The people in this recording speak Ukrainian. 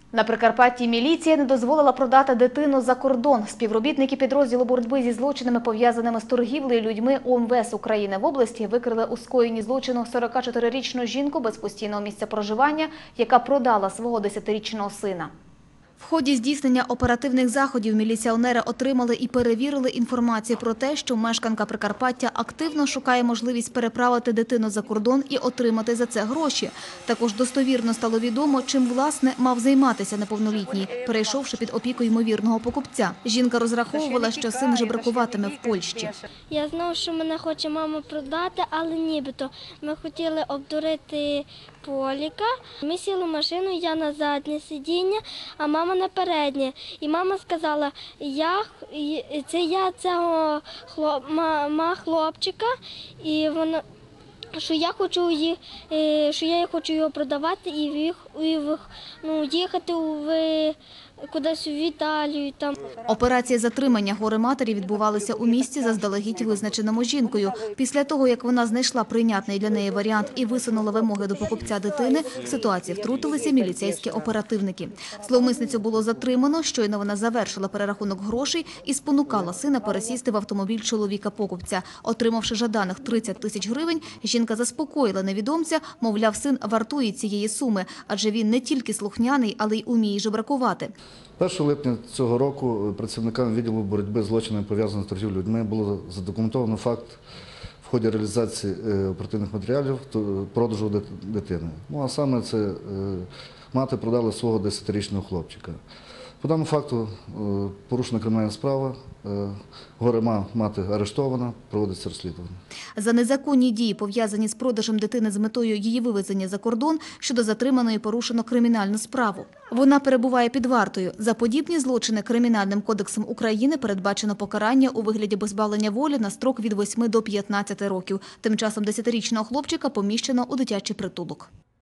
На Прикарпатті міліція не дозволила продати дитину за кордон. Співробітники підрозділу боротьби зі злочинами, пов'язаними з торгівлею людьми УМВС України в області, викрили у скоєнні злочину 44-річну жінку без постійного місця проживання, яка продала свого 10-річного сина. В ході здійснення оперативних заходів міліціонери отримали і перевірили інформацію про те, що мешканка Прикарпаття активно шукає можливість переправити дитину за кордон і отримати за це гроші. Також достовірно стало відомо, чим, власне, мав займатися неповнолітній, перейшовши під опіку ймовірного покупця. Жінка розраховувала, що син жебракуватиме в Польщі. Я знав, що мене хоче мама продати, але нібито ми хотіли обдурити Поліка. Ми сіли в машину, я на заднє сидіння, а мама на переднє. І мама сказала, це я цього хлопчика, і вона, що я хочу його продавати і їхати кудись в Італію. Там. Операція затримання горе-матері відбувалася у місці, заздалегідь визначеному жінкою. Після того, як вона знайшла прийнятний для неї варіант і висунула вимоги до покупця дитини, в ситуацію втрутилися міліцейські оперативники. Зловмисницю було затримано, щойно вона завершила перерахунок грошей і спонукала сина пересісти в автомобіль чоловіка-покупця. Отримавши жаданих 30 тисяч гривень, жінка заспокоїла невідомця, мовляв, син вартує цієї суми, адже він не тільки слухняний, але й уміє жебракувати. 1 липня цього року працівниками відділу боротьби з злочинами, пов'язаних з торгівлею людьми, було задокументовано факт в ході реалізації оперативних матеріалів продажу дитини. А саме це мати продала свого 10-річного хлопчика. По даному факту порушена кримінальна справа, горе-мати арештована, проводиться розслідування. За незаконні дії, пов'язані з продажем дитини з метою її вивезення за кордон, щодо затриманої порушено кримінальну справу. Вона перебуває під вартою. За подібні злочини Кримінальним кодексом України передбачено покарання у вигляді позбавлення волі на строк від 8 до 15 років. Тим часом 10-річного хлопчика поміщено у дитячий притулок.